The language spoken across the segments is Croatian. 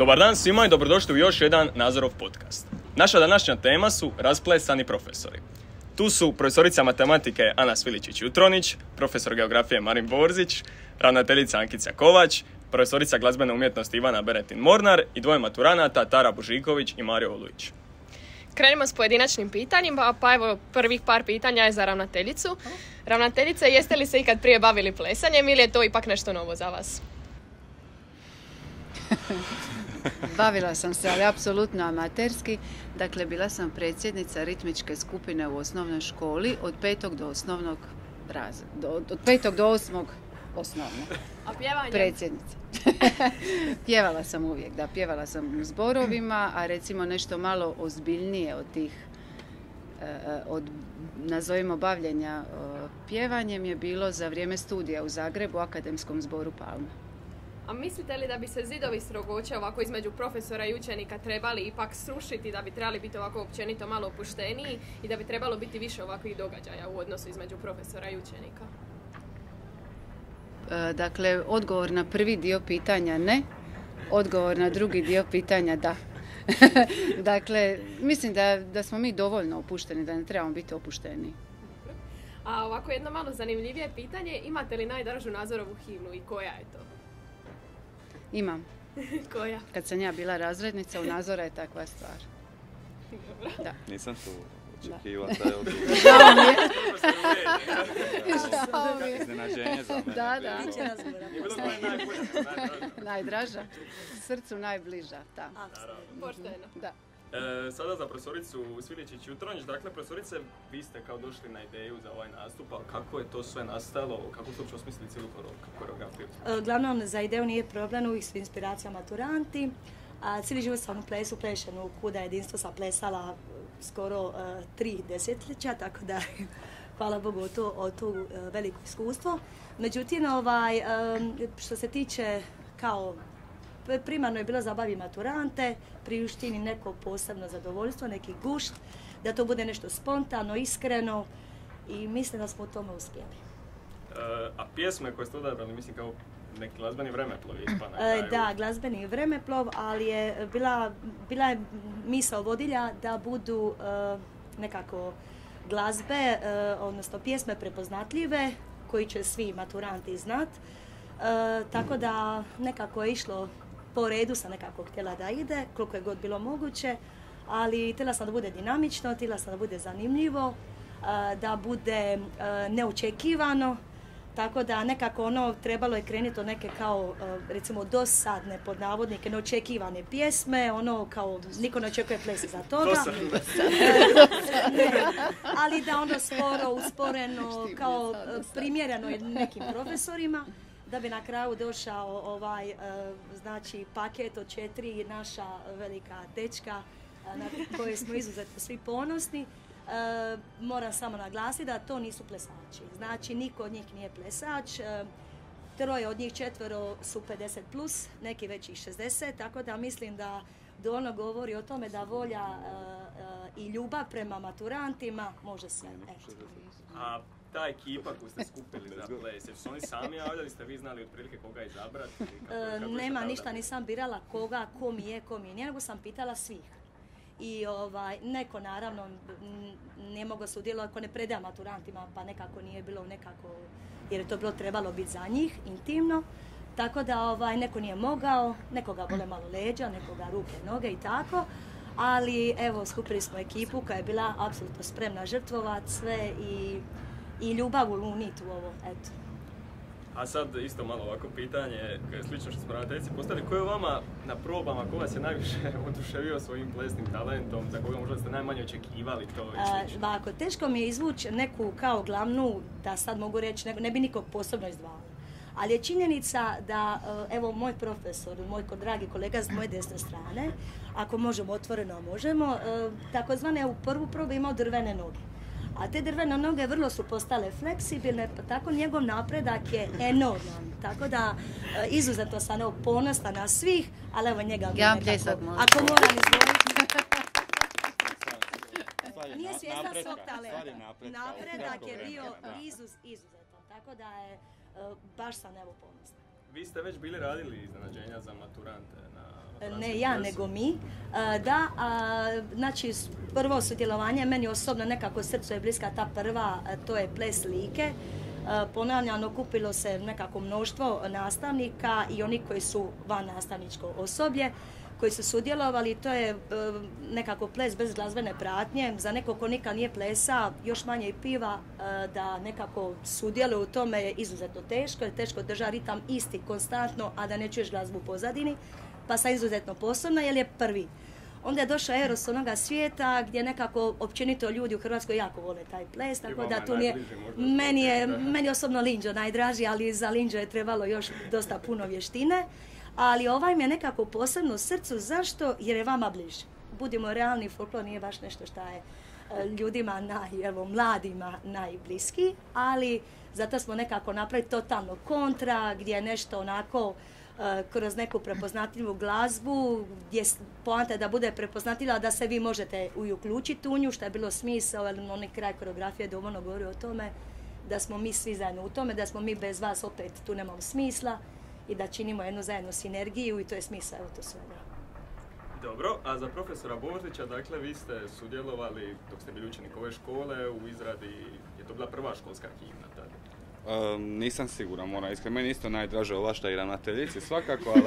Dobar dan svima i dobrodošli u još jedan Nazorov podcast. Naša današnja tema su rasplesani profesori. Tu su profesorica matematike Ana Sviličić-Jutronić, profesor geografije Marin Borzić, ravnateljica Ankica Kovač, profesorica glazbene umjetnosti Ivana Beretin-Mornar i dvoje maturanata Tara Božiković i Mario Olujić. Krenimo s pojedinačnim pitanjima, pa evo prvih par pitanja je za ravnateljicu. Ravnateljice, jeste li se ikad prije bavili plesanjem ili je to ipak nešto novo za vas? Bavila sam se, ali apsolutno amaterski. Dakle, bila sam predsjednica ritmičke skupine u osnovnoj školi od 5. do osnovnog razreda. Od 5. do 8. osnovnog. A pjevanje? Predsjednica. Pjevala sam uvijek, da, pjevala sam u zborovima, a recimo nešto malo ozbiljnije od tih, nazovimo bavljenja pjevanjem je bilo za vrijeme studija u Zagrebu u Akademskom zboru Palma. A mislite li da bi se zidovi strogoće ovako između profesora i učenika trebali ipak srušiti, da bi trebali biti ovako općenito malo opušteniji i da bi trebalo biti više ovakvih događaja u odnosu između profesora i učenika? Dakle, odgovor na prvi dio pitanja ne, odgovor na drugi dio pitanja da. Dakle, mislim da smo mi dovoljno opušteni, da ne trebamo biti opušteni. A ovako jedno malo zanimljivije pitanje, imate li najdražu Nazorovu himnu i koja je to? Imam. Koja? Kad sam ja bila razrednica, u Nazora je takva stvar. Dobro. Da. Nisam tu očekivala taj odgovor. Žao mi je. Žao mi je. Iznenađenje za mene. Da. Najdraža. Najdraža. Srcu najbliža. Da. Pošteno. Da. Sada za profesoricu Sviličić-Jutronić. Dakle, profesorice, vi ste kao došli na ideju za ovaj nastup, ali kako je to sve nastalo? Kako ste uopće osmislili cijelu koreografiju? Glavnom, za ideju nije problem, uvijek su inspiracija maturanti. Cijeli život sam u plesu plešen, u Kuda jedinstvo sam plesala skoro 3 desetljeća, tako da hvala Bogu o to veliko iskustvo. Međutim, što se tiče kao primarno je bilo zabavi maturante, priuštini neko posebno zadovoljstvo, neki gušt, da to bude nešto spontano, iskreno i mislim da smo u tome uspjeli. A pjesme koje ste odabrali, mislim kao neki glazbeni vremeplov je pa na kraju? Da, glazbeni vremeplov, ali je bila je misao vodilja da budu nekako glazbe, odnosno pjesme prepoznatljive, koji će svi maturanti znat. Tako da nekako je išlo po redu, sam nekako htjela da ide, koliko je god bilo moguće, ali htjela sam da bude dinamično, htjela sam da bude zanimljivo, da bude neočekivano, tako da nekako trebalo je krenuti od neke kao, recimo, dosadne, pod navodnike, neočekivane pjesme, kao, niko ne očekuje ples za toga. Ali da sporo, usporeno, kao primjereno nekim profesorima, da bi na kraju došao paket od 4 naša velika dečka na koje smo izuzetno svi ponosni. Moram samo naglasiti da to nisu plesači. Znači, niko od njih nije plesač. 3 od njih 4 su 50+, neki već i 60, tako da mislim da dovoljno govori o tome da volja i ljubav prema maturantima može sve. A ta ekipa koju ste skupili za ples, su oni sami javljali, ste vi znali otprilike koga izabrati? Nema ništa, nisam birala koga, ko mi je, nije, nego sam pitala svih. I neko naravno ne mogao sudjelovati ako ne predaja maturantima, pa nekako nije bilo jer je to bilo trebalo biti za njih, intimno. Tako da neko nije mogao, nekoga bole malo leđa, nekoga ruke, noge i tako. Ali evo, skupili smo ekipu koja je bila apsolutno spremna žrtvovati sve i ljubav uniti u ovo, eto. A sad isto malo ovako pitanje, slično što smo ravnateljici postavili, ko je vama na probama, ko vas je najviše oduševio svojim plesnim talentom, za koga možda ste najmanje očekivali to i slično? Ovako, teško mi je izvući neku kao glavnu, da sad mogu reći, ne bi nikog posebno izdvala. Ali je činjenica da, evo, moj profesor, moj dragi kolega s moje desne strane, ako možemo otvoreno, možemo, takozvane u prvu probu imao drvene noge. A te drvene noge vrlo su postale fleksibilne, pa tako njegov napredak je enorman. Tako da izuzetno sam ponosna na svih, ali evo njega bi nekako, ako moram izvoliti. Nije svjesna svog talenta. Napredak je bio izuzetan, tako da je baš sam evo ponosna. Vi ste već bili radili iznenađenja za maturante na Ne ja, nego mi. Da, znači prvo sudjelovanje, meni osobno nekako srcu je bliska ta prva, to je ples Like. Ponavljam, okupilo se nekako mnoštvo nastavnika i oni koji su van nastavničko osoblje, koji su sudjelovali. To je nekako ples bez glazbene pratnje. Za nekog ko nikad nije plesa, još manje i piva, da nekako sudjeluje u tome je izuzetno teško. Je teško držati ritam isti, konstantno, a da ne čuješ glazbu u pozadini. Pa sam izuzetno posebna jer je prvi. Onda je došao Eros onoga svijeta gdje nekako općenito ljudi u Hrvatskoj jako vole taj ples, tako da tu nije... Meni osobno Linđo najdraži, ali za Linđo je trebalo još dosta puno vještine. Ali ovaj mi je nekako posebno u srcu. Zašto? Jer je vama bliži. Budimo realni, folklor nije baš nešto što je ljudima, mladima najbliski, ali zato smo nekako napravili totalno kontra, gdje je nešto onako kroz neku prepoznatljivu glazbu, gdje poanta je da bude prepoznatljiva, da se vi možete uključiti u nju, što je bilo smisao, jer onaj kraj koreografije dovoljno govori o tome da smo mi svi zajedno u tome, da smo mi bez vas opet tu nemamo smisla i da činimo jednu zajednu sinergiju i to je smisao to svega. Dobro, a za profesora Borzića, dakle, vi ste sudjelovali dok ste bili učenik ove škole u izradi, je to bila prva školska himna tada? Nisam siguran, moram iskreno. Meni isto najdraže ova šta i ravnateljici svakako, ali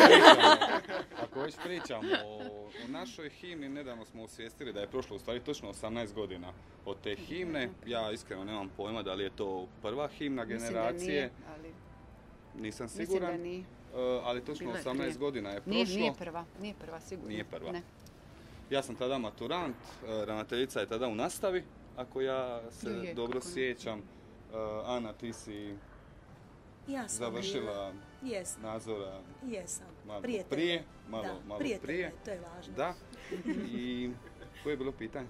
ako već pričamo o našoj himni, nedavno smo osvijestili da je prošlo u stvari točno 18 godina od te himne. Ja iskreno nemam pojma da li je to prva himna generacije. Mislim da nije, ali... Nisam siguran. Mislim da nije. Ali točno 18 godina je prošlo. Nije prva, sigurno. Nije prva. Ne. Ja sam tada maturant, ravnateljica je tada u nastavi, ako ja se dobro sjećam. Ana, ti si završila nadzora malo prije. Prije. To je važno. Da. I koje je bilo pitanje?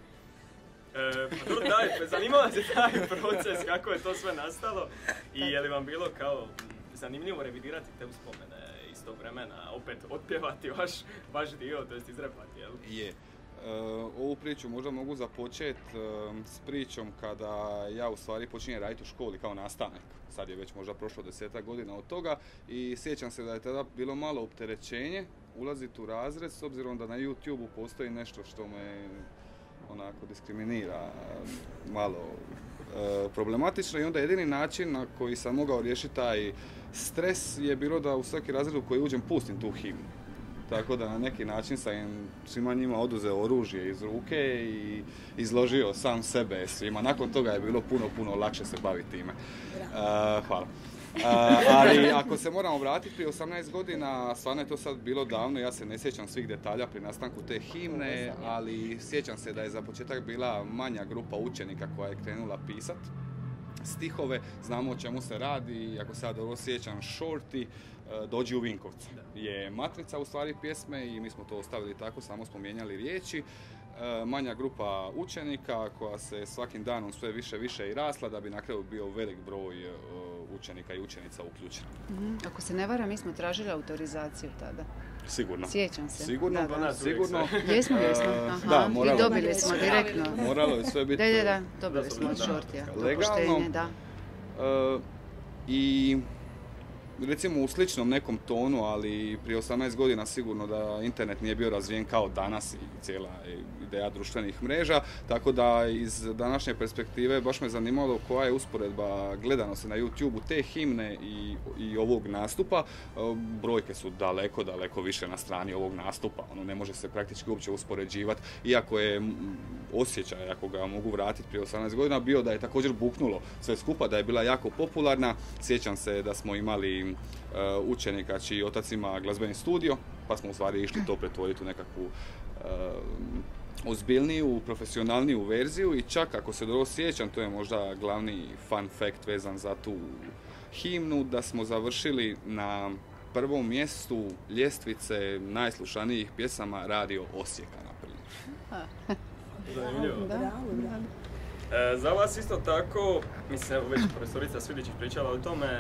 Zanimalo se taj proces, kako je to sve nastalo i je li vam bilo kao zanimljivo revidirati te uspomene iz tog vremena, opet otpjevati vaš dio, to jest izrepati, jel? Je. Ovu priču možda mogu započeti s pričom kada ja u stvari počinjem raditi u školi kao nastavnik. Sad je već možda prošlo 10 godina od toga i sjećam se da je tada bilo malo opterećenje ulaziti u razred s obzirom da na YouTube-u postoji nešto što me onako diskriminira malo problematično i onda jedini način na koji sam mogao riješiti taj stres je bilo da u svaki razred u koji uđem pustim tu himnu. Tako da na neki način sam im svima njima oduzeo oružje iz ruke i izložio sam sebe svima. Nakon toga je bilo puno lakše se baviti time. Hvala. Ali ako se moramo vratiti prije 18 godina, stvarno je to sad bilo davno, ja se ne sjećam svih detalja pri nastanku te himne, ali sjećam se da je za početak bila manja grupa učenika koja je krenula pisat stihove, znamo o čemu se radi, ako se ja dobro sjećam, Shorty, Dođi u Vinkovce je matrica u stvari pjesme i mi smo to ostavili tako, samo smo mijenjali riječi. Manja grupa učenika koja se svakim danom sve više i rasla da bi na kraju bio velik broj učenika i učenica uključeni. Ako se ne varam, mi smo tražili autorizaciju tada. Sigurno. Sjećam se. Sigurno, da. Sigurno. Jesmo. Aha. Da, i dobili smo direktno. Moralo je sve biti... Da, dobili smo od Shortija. Legalno. Da. I recimo u sličnom nekom tonu, ali prije 18 godina sigurno da internet nije bio razvijen kao danas i cijela ideja društvenih mreža, tako da iz današnje perspektive baš me zanimalo koja je usporedba gledanosti na YouTube-u te himne i ovog nastupa. Brojke su daleko više na strani ovog nastupa, ne može se praktički uopće uspoređivati, iako je osjećaj, ako ga mogu vratiti prije 18 godina, bio da je također buknulo sve skupa, da je bila jako popularna. Sjećam se da smo imali učenika čiji otac ima glazbeni studio, pa smo u stvari išli to pretvoriti u nekakvu ozbiljniju, profesionalniju verziju i čak ako se dobro sjećam, to je možda glavni fun fact vezan za tu himnu, da smo završili na prvom mjestu ljestvice najslušanijih pjesama Radio Osijeka, na primjer. Zanimljivo. Za vas isto tako, mislim, već profesorica Svidičić pričala o tome,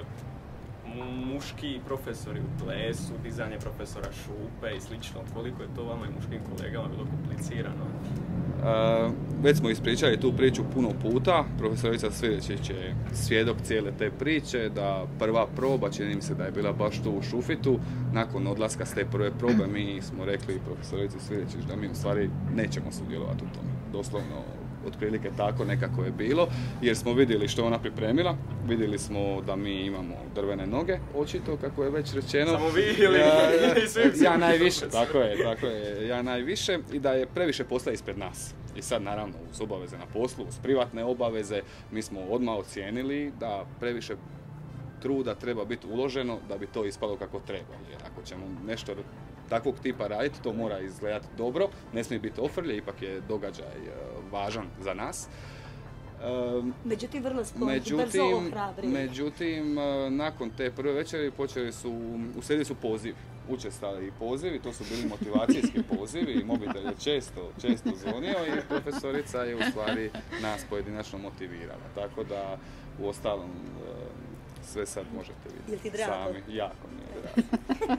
muški profesori u plesu, dizanje profesora Šupe i slično, koliko je to vama i muškim kolegama bilo komplicirano? Već smo ispričali tu priču puno puta, profesorica Svilečić je svjedok cijele te priče, da prva proba, čini mi se da je bila baš tu u Šufitu, nakon odlaska s te prve probe mi smo rekli profesorici Svilečić da mi u stvari nećemo sudjelovati u tome. Doslovno, otprilike tako nekako je bilo, jer smo vidjeli što je ona pripremila, vidjeli smo da mi imamo drvene noge, očito, kako je već rečeno. Samo vi ili ja najviše, tako je, ja najviše, i da je previše posla ispred nas. I sad naravno uz obaveze na poslu, uz privatne obaveze, mi smo odmah ocijenili da previše truda treba biti uloženo da bi to ispalo kako treba. Jer ako ćemo nešto takvog tipa raditi, to mora izgledati dobro, ne smije biti ofrlje, ipak je događaj važan za nas. Međutim, vrlo brzo ohrabri. Međutim, nakon te prve večeri uslijedili su pozivi. Učestali pozivi, to su bili motivacijski pozivi i mobitel je često zvonio i profesorica je u stvari nas pojedinačno motivirala. Tako da, u ostalom, sve sad možete vidjeti sami. Jako mi je drago.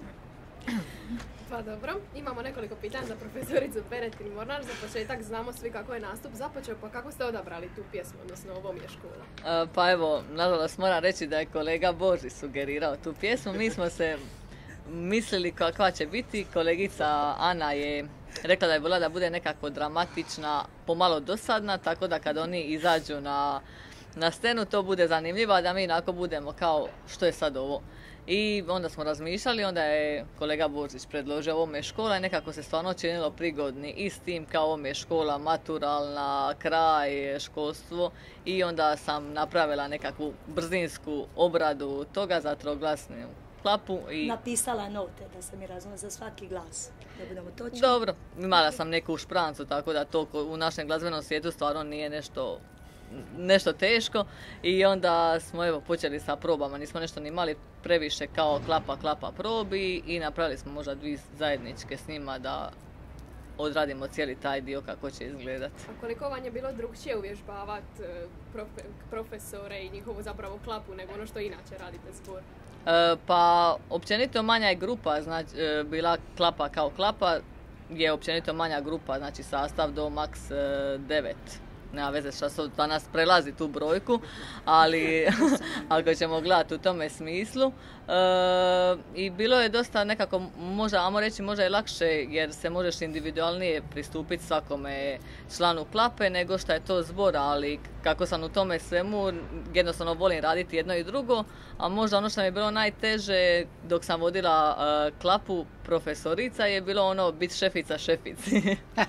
Pa dobro, imamo nekoliko pitanja za profesoricu Peretin Mornar. Za početak znamo svi kako je nastup započeo, pa kako ste odabrali tu pjesmu, odnosno ovom je škola? Pa evo, nažalost moram reći da je kolega Boži sugerirao tu pjesmu. Mi smo se mislili kakva će biti. Kolegica Ana je rekla da je volila da bude nekako dramatična, pomalo dosadna, tako da kad oni izađu na scenu to bude zanimljivo, a da mi onako budemo kao što je sad ovo. I onda smo razmišljali, onda je kolega Božić predložio ovome je škola i nekako se stvarno činilo prigodni i s tim kao ovome je škola maturalna, kraj, školstvo, i onda sam napravila nekakvu brzinsku obradu toga za troglasnu klapu. I napisala note, da se mi razumije, za svaki glas, da budemo točni. Dobro, imala sam neku šprancu, tako da to u našem glazbenom svijetu stvarno nije nešto teško, i onda smo evo počeli sa probama, nismo nešto ni imali previše kao klapa probi i napravili smo možda 2 zajedničke s njima da odradimo cijeli taj dio kako će izgledati. A koliko vam je bilo drugčije uvježbavati profesore i njihovu zapravo klapu nego ono što inače radite zbor? Pa općenito manja je grupa, znači bila klapa kao klapa, je općenito manja grupa, znači sastav do maks 9. Nema veze što danas prelazi tu brojku, ali ako ćemo gledati u tome smislu. I bilo je dosta nekako, ajmo reći, možda je lakše jer se možeš individualnije pristupiti svakome članu klape nego što je to zbor, ali kako sam u tome svemu, jednostavno volim raditi jedno i drugo, a možda ono što mi je bilo najteže dok sam vodila klapu profesorica je bilo biti šefica šefici.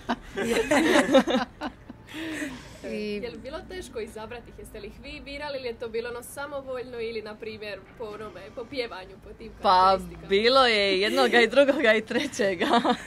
Je li bilo teško izabrati ih? Jeste li ih vi birali ili je to bilo samovoljno ili, na primjer, po pjevanju, po tim karakteristikama? Pa bilo je jednoga i drugoga i trećega.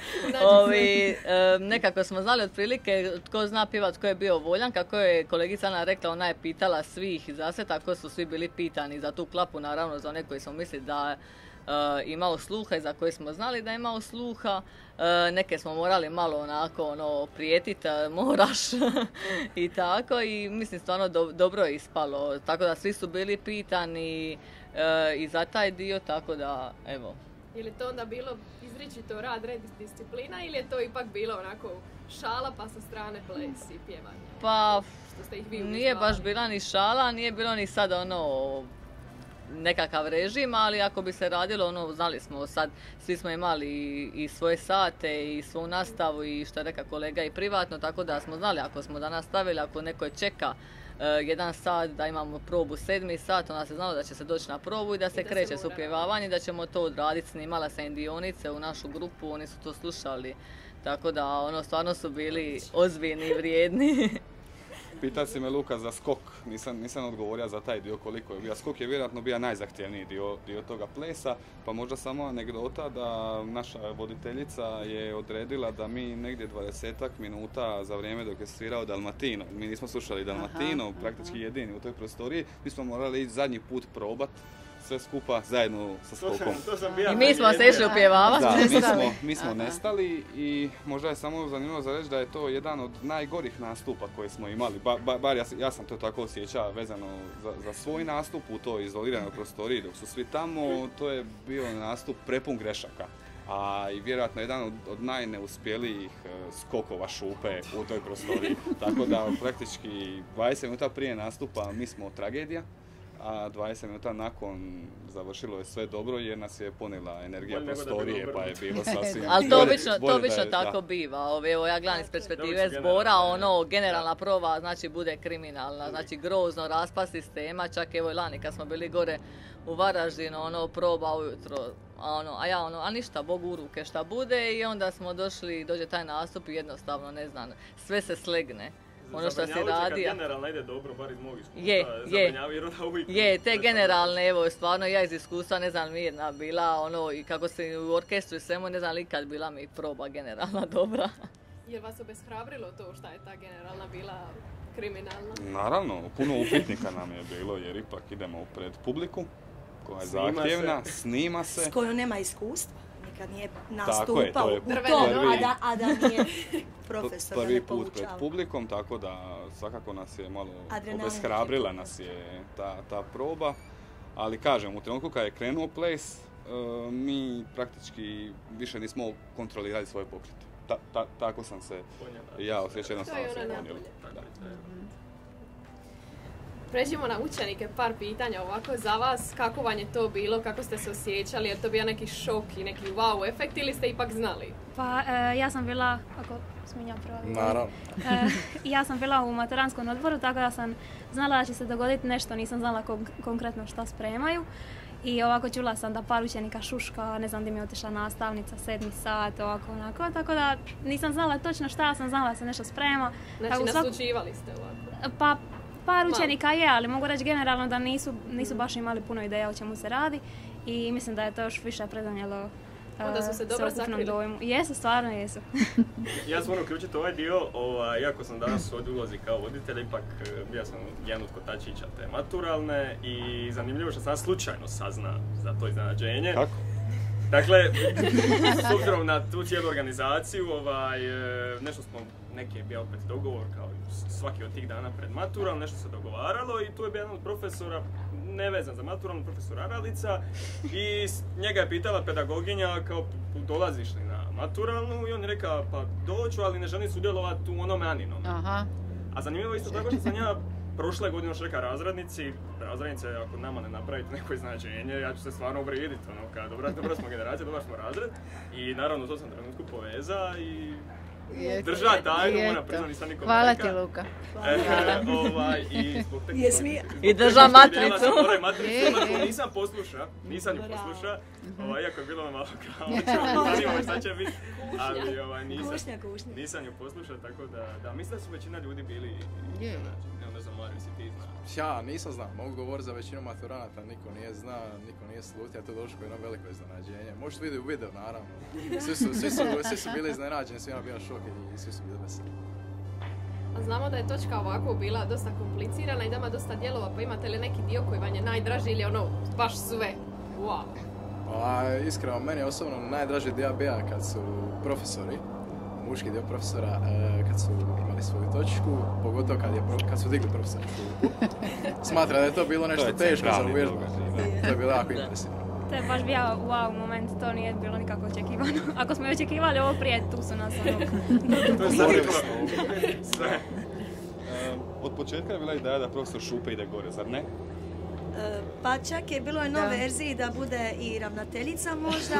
Nekako smo znali otprilike tko zna pjevat, tko je bio voljan. Kako je kolegica Ana rekla, ona je pitala svih za sve, tako su svi bili pitani za tu klapu, naravno za one koji smo mislili da imao sluha i za koje smo znali da je imao sluha. Neke smo morali malo onako prijetiti, moraš i tako, i mislim stvarno dobro je ispalo, tako da svi su bili pitani i za taj dio, tako da evo. Je li to onda bilo izričito rad, red, disciplina, ili je to ipak bilo onako šala pa sa strane ples i pjevanje? Pa nije baš bila ni šala, nije bilo ni sad nekakav režim, ali ako bi se radilo, znali smo sad, svi smo imali i svoje sate i svoju nastavu i što je rekao kolega i privatno, tako da smo znali ako smo danas stavili, ako neko čeka 1 sat da imamo probu 7. sat, onda se znalo da će se doći na probu i da se kreće s upjevavanjem, da ćemo to odraditi. Snimala sam dionice u našu grupu, oni su to slušali, tako da stvarno su bili ozbiljni i vrijedni. Pita si me, Luka, za skok, nisam odgovorio za taj dio koliko je bio. Skok je vjerojatno bio najzahtjevniji dio toga plesa, pa možda samo anegdota da naša voditeljica je odredila da mi negdje 20 minuta za vrijeme dok je svirao Dalmatino, mi nismo slušali Dalmatino, praktički jedini u toj prostoriji, mi smo morali ići zadnji put probat sve skupa zajedno sa skokom. I mi smo se išli upjevavati. Da, mi smo nestali i možda je samo zanimljivo za reći da je to jedan od najgorih nastupa koje smo imali. Bar ja sam to tako osjećao vezano za svoj nastup u toj izoliranoj prostoriji dok su svi tamo. To je bio nastup prepun grešaka. a i vjerojatno jedan od najneuspjelijih skokova šupe u toj prostoriji. Tako da praktički 20 minuta prije nastupa mi smo tragedija, a 20 minuta nakon završilo je sve dobro jer nas je ponijela energija prostorije, pa je bilo sasvim... Ali to obično tako biva. Evo ja gledam iz perspektive zbora, generalna proba znači bude kriminalna, znači grozno raspad sistema, čak evo i lani kad smo bili gore u Varaždinu, proba ujutro, a ništa, Bogu u ruke šta bude i onda smo dođe taj nastup i jednostavno, ne znam, sve se slegne. Ono što se radi. Generalno ide dobro, bar iz mog iskustva. Je, te generalne, evo, stvarno ja iz iskustva, ne znam, mirna bila, i kako se u orkestru i svemu, ne znam li kad bila mi proba generalna dobra. Je vas obeshrabrilo to šta je ta generalna bila kriminalna? Naravno, puno upitnika nam je bilo jer ipak idemo pred publiku koja je zahtjevna, snima se. S kojom nema iskustva. Nikad nije nastupao u tom, a da nije profesor. Prvi put pred publikom, tako da svakako nas je malo obeshrabrila nas je ta proba. Ali kažem, u trenutku kad je krenuo ples, mi praktički više nismo kontrolirali svoje pokrete. Tako sam se ja osjećao, jednostavno se ponijelo. Pređimo na učenike, par pitanja ovako za vas. Kako vam je to bilo, kako ste se osjećali, je to bio neki šok i neki wow efekt ili ste ipak znali? Pa ja sam bila, ako smijem prva. Naravno. Ja sam bila u maturanskom odboru, tako da sam znala da će se dogoditi nešto, nisam znala konkretno šta spremaju. I ovako čula sam da par učenika šuška, ne znam gdje mi je otišla nastavnica, 7. sat, ovako onako, tako da nisam znala točno šta, sam znala da se nešto sprema. Znači naslučivali ste ovako? Pa par učenika je, ali mogu reći generalno da nisu baš imali puno ideja o čemu se radi i mislim da je to još više predonijelo onda su se dobro sakrili. Dojmu. Jesu, stvarno jesu. Ja sam uključiti ovaj dio, iako sam danas u ulozi kao voditelj, ipak bio sam jedan od kotačića te maturalne i zanimljivo što sam slučajno sazna za to iznenađenje. Kako? Dakle, s obzirom na tu cijelu organizaciju, nešto smo, neki je bio opet dogovor kao svaki od tih dana pred maturom, nešto se dogovaralo i tu je bio jedan od profesora, nevezan za maturalnu, profesor Aralica i njega je pitala pedagoginja kao dolaziš li na maturalnu i on je rekao pa doću, ali ne želim sudjelovati u onome Aninome. Aha. A zanimljivo isto tako što sam ja prošle godine još rekao razrednice, ako nama ne napravite neko iznenađenje, ja ću se stvarno uvrijediti, kao dobra smo generacija, dobar smo razred i naravno to sam trenutku poveza i drža tajnu, moram priznati, nisam nikom hvala rekao. Ti, Luka. I drža matricu. Nisam ju posluša, iako je bilo malo kao, zanimamo šta će biti, ali nisam ju poslušao, tako da mislim da su većina ljudi bili, ne znam, Mario, si ti znao. Ja nisam znao, mogu govoriti za većinu maturanata, niko nije zna, niko nije slutio, to je došlo jedno veliko iznenađenje. Možete vidjeti u videu, naravno. Svi su bili iznenađeni, svi bio šok i svi su bili veseli. A znamo da je točka ovako bila dosta komplicirana i da ima dosta dijelova, pa imate li neki dio koji vam je najdraži ili baš sve? Wow! Iskreno, meni je osobno najdraži dio bio kad su profesori, muški dio profesora, kad su imali svoju točku, pogotovo kad su digli profesora šupu. Smatram da je to bilo nešto teško za uvježbati. To je bilo jako impresivno. To je baš bio wow moment, to nije bilo nikako očekivano. Ako smo očekivali ovo prije, tu su nas To je sve. Od početka je bila ideja da profesor Šupe ide gore, zar ne? Pa čak je bilo jednoj verziji da bude i ravnateljica možda,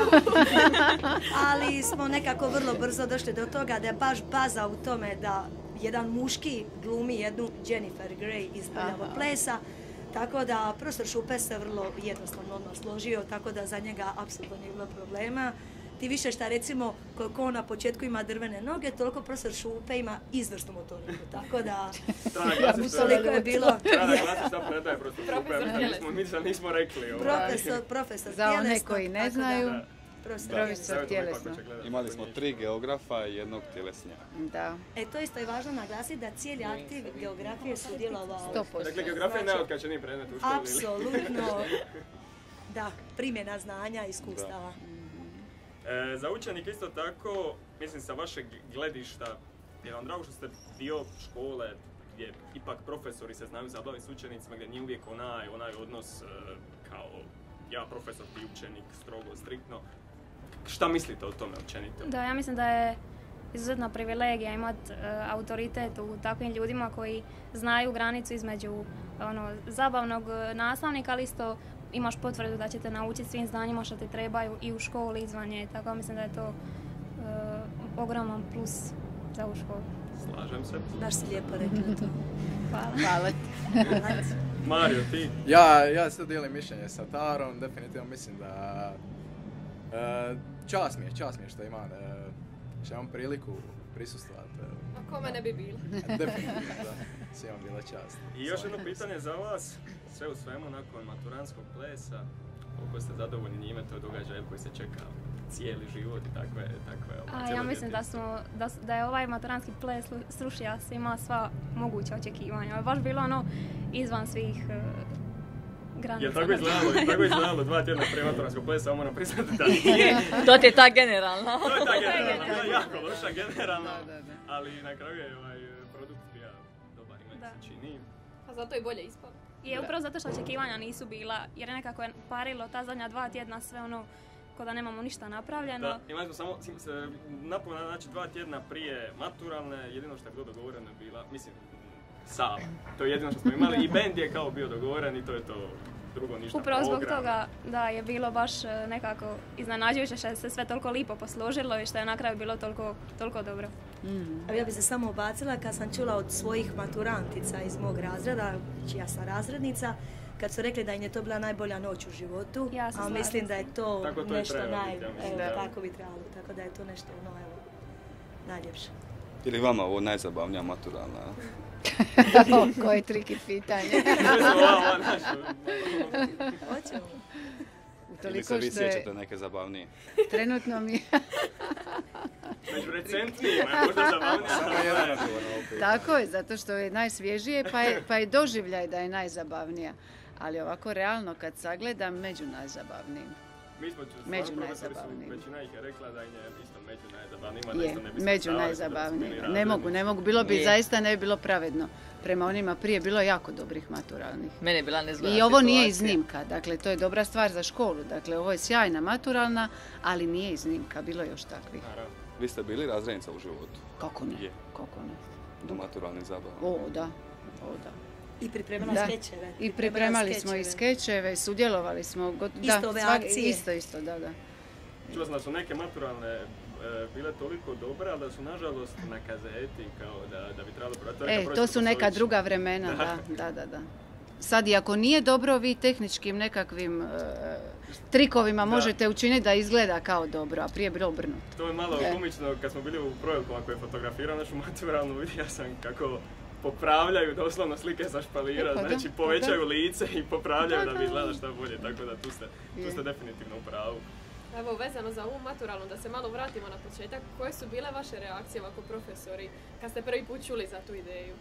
ali smo nekako vrlo brzo došli do toga da je baš baza u tome da jedan muški glumi jednu Jennifer Grey iz Prljavog plesa, tako da profesor Šupe se vrlo jednostavno odmah složio, tako da za njega apsolutno nije bilo problema. Ti više šta recimo, ko na početku ima drvene noge, toliko profesor Šupe ima izvrsnu motoriku, tako da toliko je bilo... Treba naglasiti šta predaje profesor Šupe, nismo rekli. Profesor za one koji ne znaju, profesor tjelesno. Imali smo 3 geografa i 1 tjelesnjaka. Da. To isto je važno naglasiti da cijeli aktiv geografije sudjelovao. 100%. Dakle, geografija je najotkačeniji predmet u školi. Apsolutno. Da, primjena znanja i iskustava. Za učenike isto tako, mislim sa vašeg gledišta, je vam drago što ste dio škole gdje ipak profesori se znaju zabaviti s učenicima, gdje nije uvijek onaj odnos kao ja profesor, ti učenik, strogo, striktno. šta mislite o tome općenito? Da, ja mislim da je izuzetna privilegija imati autoritet u takvim ljudima koji znaju granicu između zabavnog nastavnika, ali isto imaš potvrdu da ćete naučiti svim znanjima što ti trebaju i u školi i izvan nje. Tako mislim da je to ogroman plus za ovu školu. Slažem se. Baš si lijepo rekla to. Hvala ti. Mario, ti? Ja se dijelim mišljenje sa Tarom, definitivno mislim da čast mi je što imam priliku prisustvovati. A kome ne bi bilo? Definitivno, da. Svima bila čast. I još jedno pitanje za vas, sve u svemu nakon maturanskog plesa, koliko ste zadovoljni njime, to je događaj koji se čeka cijeli život i takve ja mislim da je ovaj maturanski ples srušio svima sva moguća očekivanja. Baš bilo izvan svih granica. Je tako izgledalo 2 tjedna prije maturanskog plesa, samo moram priznati da nije. To ti je ta generalna. To je ta generalna, bila jako loša generalna, ali na kraju je produkt bio dobar i meni se čini. A zato je bolje ispalo. Je upravo zato što očekivanja nisu bila, jer je nekako parilo ta zadnja 2 tjedna sve ko da nemamo ništa napravljeno. Da, imali smo samo napomena, znači 2 tjedna prije maturalne, jedino što je bilo dogovoreno je bila, mislim, sala. To je jedino što smo imali i bend je kao bio dogovoren i to je to, drugo ništa. Upravo zbog toga da je bilo baš nekako iznenađujuće što se sve toliko lipo posložilo i što je na kraju bilo toliko dobro. Ja bi se samo ubacila kad sam čula od svojih maturantica iz mog razreda, čija sam razrednica, kad su rekli da im je to bila najbolja noć u životu, a mislim da je to nešto tako bi trebalo, tako da je to nešto najljepše. Ili vama ovo najzabavnija maturalna? Koje triki pitanje. Hoćemo. Ili se vi sjećate neke zabavnije? Trenutno mi... Među recentnijima, možda zabavnija. Tako je, zato što je najsvježije, pa je doživljaj da je najzabavnija. Ali ovako realno kad sagledam, među najzabavnijim. Mi smo stvarno profesori, većina ih je rekla da je isto među najzabavnijima. Među najzabavnijima. Ne mogu, bilo bi zaista ne bi bilo pravedno. Prema onima prije bilo jako dobrih maturalnih. Mene je bila nezgodna I ovo nije iznimka, dakle to je dobra stvar za školu. Dakle ovo je sjajna maturalna, ali nije iznimka, bilo je još takvih. Vi ste bili razrednica u životu? Kako ne? Do maturalnih zabava? O da. I pripremala skečeve. I pripremali smo i skečeve, sudjelovali smo. Isto ove akcije. Isto, da. Čuo sam da su neke maturalne bile toliko dobre, ali da su nažalost na kazeti kao da bi trebalo prodati. To su neka druga vremena, da. Sad, i ako nije dobro, vi tehničkim nekakvim trikovima možete učiniti da izgleda kao dobro, a prije je bilo obrnuto. To je malo komično, kad smo bili u Projelku, ako je fotografirao našu maturalnu, vidio sam kako popravljaju doslovno slike sa špalira, znači povećaju lice i popravljaju da bi izgleda šta bolje, tako da tu ste definitivno u pravu. Evo, vezano za ovu maturalnu, da se malo vratimo na početak, koje su bile vaše reakcije ovako profesori kad ste prvi put čuli za tu ideju?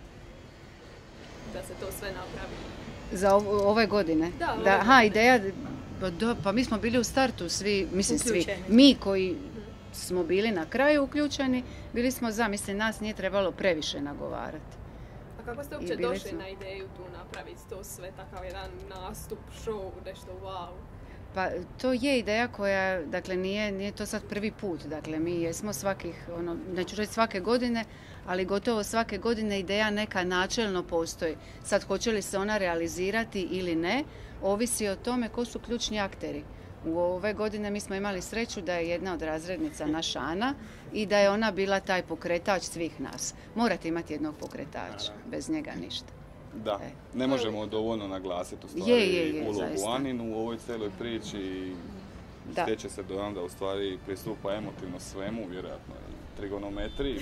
Da se to sve napravi. Za ove godine? Da, ideja, pa mi smo bili u startu svi, mi koji smo bili na kraju uključeni, bili smo mislim, nas nije trebalo previše nagovarati. A kako ste uopće došli na ideju tu napraviti to sve, takav jedan nastup, show, nešto wow? Pa to je ideja koja, dakle nije to sad prvi put, dakle mi jesmo neću reći svake godine, ali gotovo svake godine ideja neka načelno postoji. Sad hoće li se ona realizirati ili ne, ovisi o tome ko su ključni akteri. U ove godine mi smo imali sreću da je jedna od razrednica naša Ana i da je ona bila taj pokretač svih nas. Morate imati jednog pokretača, bez njega ništa. Da, ne možemo dovoljno naglasiti u stvari ulogu Aninu u ovoj cijeloj priči i stječe se dojam da u stvari pristupa emotivno svemu, vjerojatno i trigonometriji,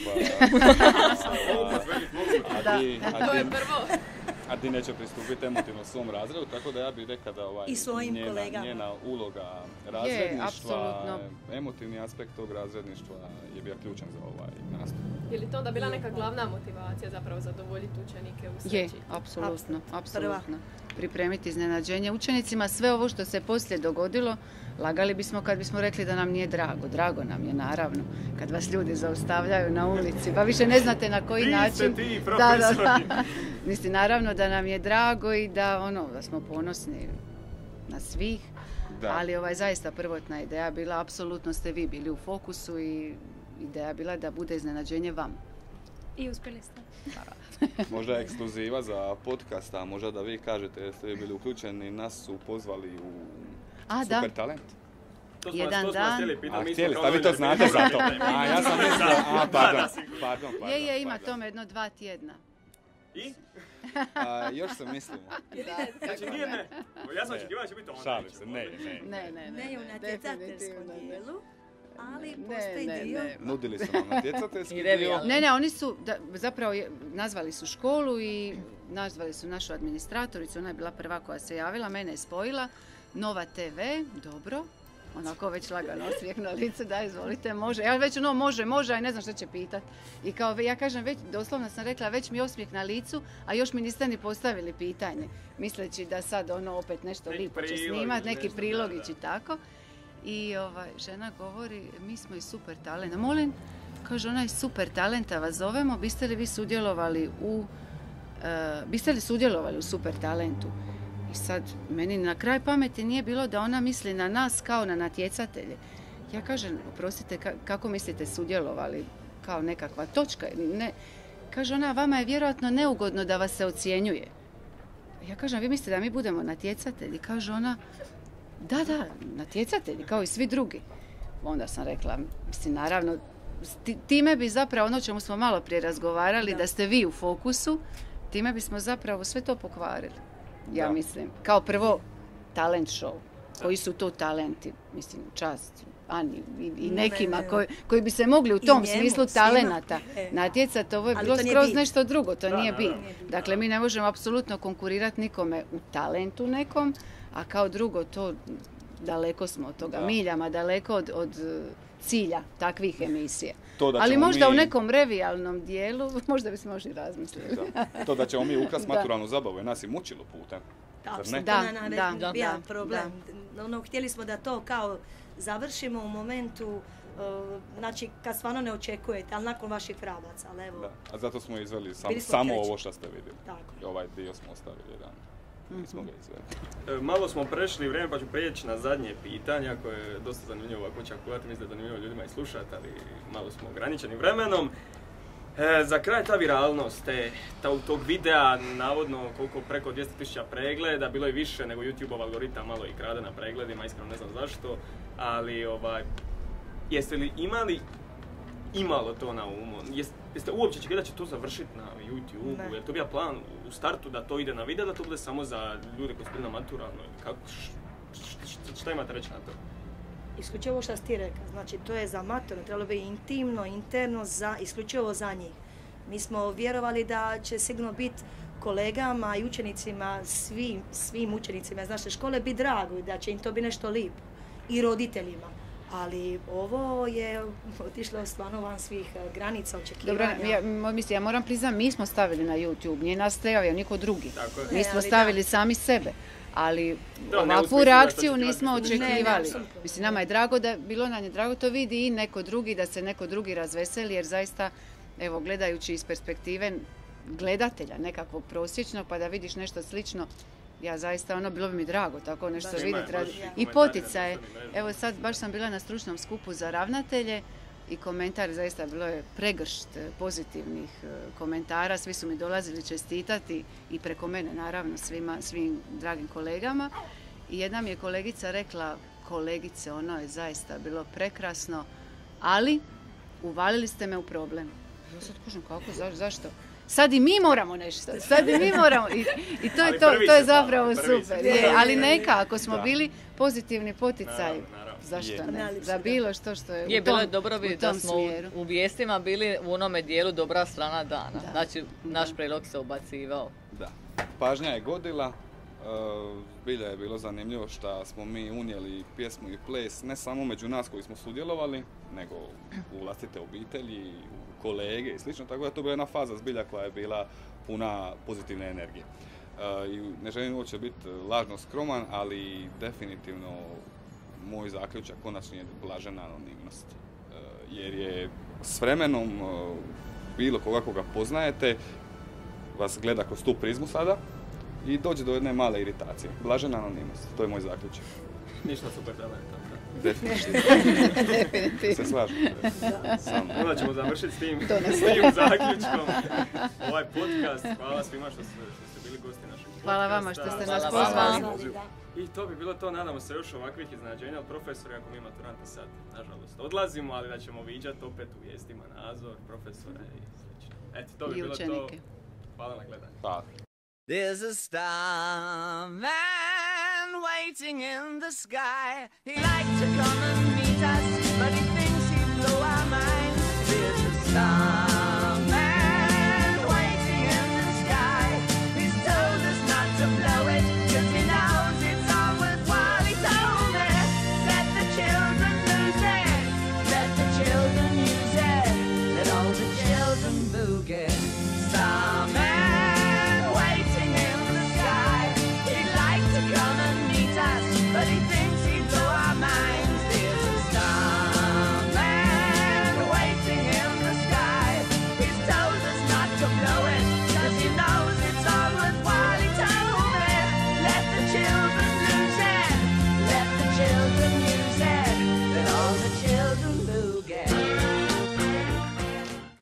a ti neće pristupiti emotivno svom razredu, tako da ja bih rekao da njena uloga razredništva, emotivni aspekt tog razredništva je bio ključan za ovaj nastup. Je li to onda bila neka glavna motivacija zapravo zadovoljiti učenike u sreći? Je, apsolutno. Pripremiti iznenađenje učenicima, sve ovo što se poslije dogodilo, lagali bismo kad bismo rekli da nam nije drago. Drago nam je, naravno, kad vas ljudi zaustavljaju na ulici, pa više ne znate na koji način. Ti, profesori. Mislim, naravno da nam je drago i da smo ponosni. na svih, Da. ali zaista prvotna ideja bila, apsolutno ste vi bili u fokusu i ideja bila da bude iznenađenje vam. I uspjeli ste. Možda je ekskluziva za podcast, a možda da vi kažete jer ste vi bili uključeni, nas su pozvali u Super Talent. To smo Jedan vas dan. htjeli pitati. mi smo Htjeli, kao vi to novinari znate pitali. za to. A ja sam mislio, pardon. Je, ima tome 1-2 tjedna. I? Još se mislimo. Znači nije ne. Ja sam očekivao da će biti onda. Šalim se, ne. Ne u natjecateljskom dijelu, ali Ne, postoji ne, dio. ne. Nudili su nam natjecateljski I dio. revijalni. Ne, oni su, zapravo nazvali su školu i nazvali su našu administratoricu, ona je bila prva koja se javila, mene je spojila, Nova TV, dobro, onako već lagano osmijeh na lice, da izvolite, može, ja već može, a ne znam što će pitat. I kao ja kažem, već, doslovno sam rekla, već mi je osmijeh na licu, a još mi niste ni postavili pitanje, misleći da sad opet nešto Neki lipo će prilog snimat, ili neki nešto, prilogić da. i tako. I žena govori, mi smo iz Super Talenta. Molim, kaže ona iz Super Talenta vas zovemo, biste li vi sudjelovali u Super Talentu? I sad, meni na kraj pameti nije bilo da ona misli na nas kao na natjecatelje. Ja kažem, oprostite, kako mislite sudjelovali? Kao nekakva točka? Ne. Kaže ona, vama je vjerojatno neugodno da vas se ocjenjuje. Ja kažem, vi mislite da mi budemo natjecatelji? Kaže ona, da, natjecatelji, kao i svi drugi. Onda sam rekla, mislim, naravno, time bi zapravo, ono čemu smo malo prije razgovarali, da ste vi u fokusu, time bismo zapravo sve to pokvarili. Ja mislim. Kao prvo, talent show. Koji su to talenti? Mislim, čast Ani i nekima koji bi se mogli u tom njemu, smislu svima. talenata natjecati. Ovo je Ali bilo to nije skroz bit. nešto drugo, to nije bit. nije bit. Dakle, mi ne možemo apsolutno konkurirati nikome u talentu nekom, a kao drugo to daleko smo od toga, miljama daleko od cilja takvih emisija. Ali možda u nekom revijalnom dijelu, možda bismo još i razmislili. To da ćemo mi ukrasti maturalnu zabavu je nas i mučilo putem. Apsolutno, jedan problem. Htjeli smo da to kao završimo u momentu, znači kad stvarno ne očekujete, ali nakon vaših vrabaca. A zato smo izveli samo ovo što ste vidjeli. I ovaj dio smo ostavili jedan. Nismo ga izveli. Malo smo prešli vrijeme pa ću prijeći na zadnje pitanja koje je dosta zanimljivo ovako čakulati, mislim da je zanimljivo ljudima i slušati, ali malo smo ograničeni vremenom. Za kraj ta viralnost tog videa, navodno koliko preko 200.000 pregleda, bilo je više nego YouTube-ov algoritam malo i krade na pregledima, iskreno ne znam zašto, ali jeste li imalo to na umu? Jeste uopće čekali da će to završiti na YouTube-u? Je li to bio plan u startu da to ide na video, da to bude samo za ljude koji su bili na maturalno? Šta imate reći na to? Isključivo što si ti rekao, znači to je za maturno, trebalo bi intimno, interno, isključivo za njih. Mi smo vjerovali da će sigurno biti kolegama i učenicima, svim učenicima iz naše škole biti drago i da će im to biti nešto lijepo. I roditeljima. Ali ovo je otišlo stvarno van svih granica očekivanja. Dobro, ja moram priznati, mi smo stavili na YouTube, nije nas stavio niko drugi. Mi smo stavili sami sebe. Ali ovakvu reakciju nismo očekivali. Mislim, nama je drago bilo nam je drago to vidi i neko drugi, da se neko drugi razveseli, jer zaista, evo, gledajući iz perspektive gledatelja nekakvog prosječnog, pa da vidiš nešto slično, ja zaista, bilo bi mi drago tako nešto vidjeti. I poticaje. Evo sad, baš sam bila na stručnom skupu za ravnatelje i komentar, zaista bilo je pregršt pozitivnih komentara, svi su mi dolazili čestitati i preko mene naravno svim dragim kolegama. I jedna mi je kolegica rekla, kolegice, ono je zaista bilo prekrasno, ali uvalili ste me u problem. Ja sad kažem, kako, zašto? Sad i mi moramo nešto, I to je zapravo super. Ali neka, ako smo bili pozitivni poticaj, zašto ne? Za bilo što je bilo je dobro vidjeti da smo u vijestima bili u onome dijelu dobra strana dana. Znači, naš prilog se ubacivao. Da. Pažnja je godila. Zbilja je bilo zanimljivo što smo mi unijeli pjesmu i ples ne samo među nas koji smo sudjelovali, nego u vlastite obitelji, u kolege i slično. Tako da to je bila jedna faza zbilja koja je bila puna pozitivne energije. I ne želim uopće biti lažno skroman, ali definitivno moj zaključak konačni je blažena anonimnost. Jer je s vremenom bilo koga poznajete, vas gleda kroz tu prizmu sada i dođe do jedne male iritacije. Blažena anonimnost, to je moj zaključak. Ništa super talenta. Definitivno. Se slažem. Onda ćemo završiti s tim zaključkom. Ovaj podcast, hvala svima što ste bili gosti našeg podcasta. Hvala vama što ste nas pozvali. I to bi bilo to, nadamo se još ovakvih iznenađenja od profesora, ako mi maturanti sad, nažalost, odlazimo, ali da ćemo viđati opet u vijestima Nazor, profesora i slično. Eto, to bi bilo to. Hvala na gledanju. Hvala. There's a starman waiting in the sky. He'd like to come and meet us, but he thinks he'd blow our minds. There's a star.